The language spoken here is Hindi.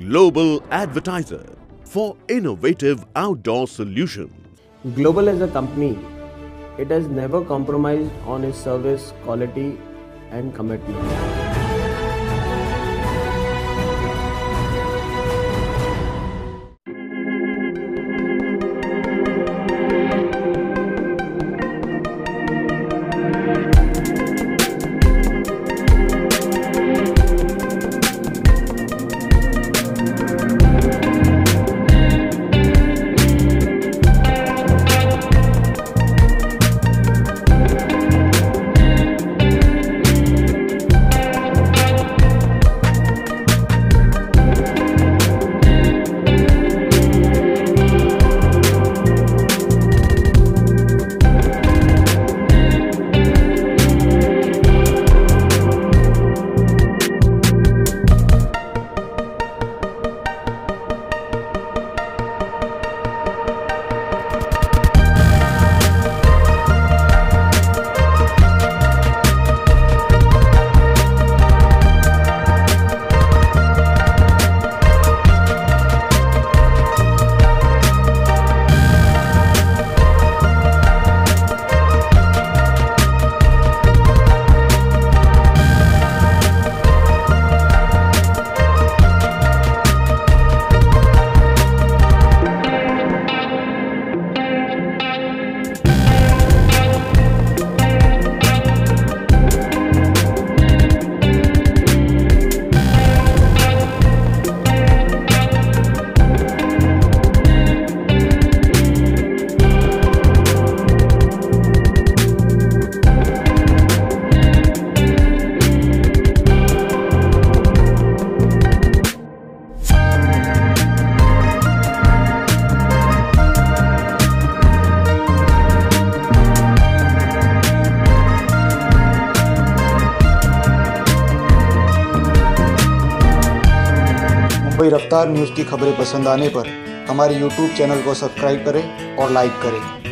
global advertiser for innovative outdoor solutions. Global as a company, it has never compromised on its service quality and commitment. कोई रफ्तार न्यूज़ की खबरें पसंद आने पर हमारे YouTube चैनल को सब्सक्राइब करें और लाइक करें।